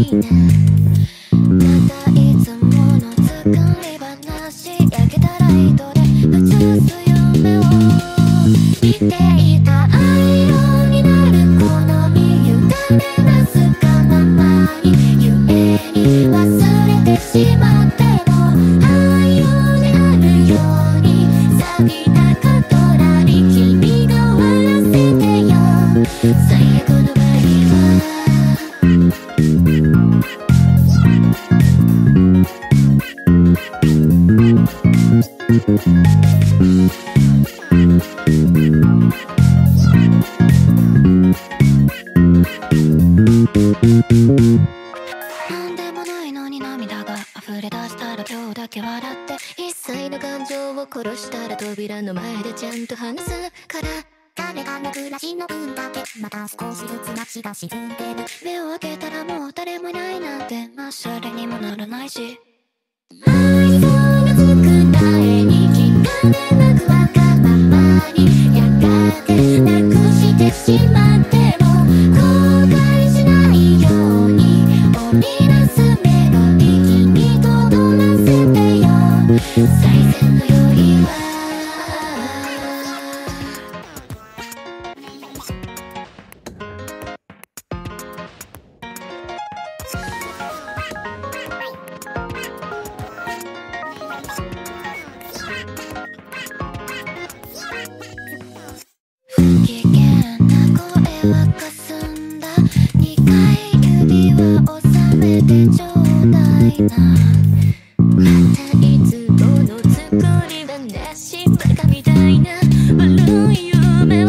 いね。またいつもの作り話、焼けたライトで映す夢を見ていた。愛色になる好み委ねますがままに、夢に忘れてしまっても愛色であるように錆びたカトラリー君が終わらせてよ。最悪の場合はなんでもないのに涙が溢れ出したら今日だけ笑って、一切の感情を殺したら扉の前でちゃんと話すから。誰かの暮らしの分だけまた少しずつ街が沈んでる。目を開けたらもう誰もいないなんてまっしゃれにもならないし、愛想がつく前に気兼ねなくわがままにやがてなくしてしまっても後悔しないように織りなすメロディー君と踊らせてよ。最善のよりは不機嫌な声はかすんだ。2回指輪収めてちょうだいな。またいつもの作り話、バカみたいな悪い夢を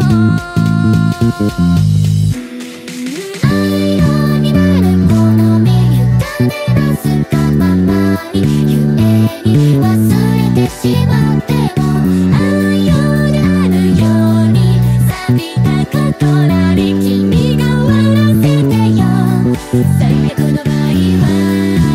愛色になる好み委ねなすがままに、夢に忘れてしまっても愛用であるように錆びたカトラリー君が終わらせてよ。最悪の場合は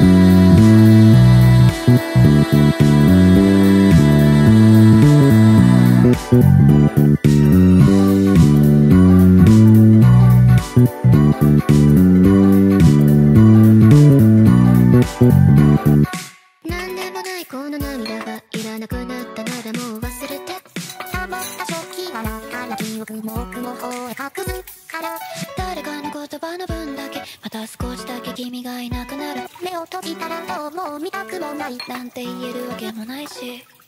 なんでもないこの涙がいらなくなったならもう忘れて。サボった食器洗ったら記憶も奥の方へ隠すから。誰かの言葉の分だけまた少しだけ君がいなくなる。目を閉じたらどうも見たくもないなんて言えるわけもないし。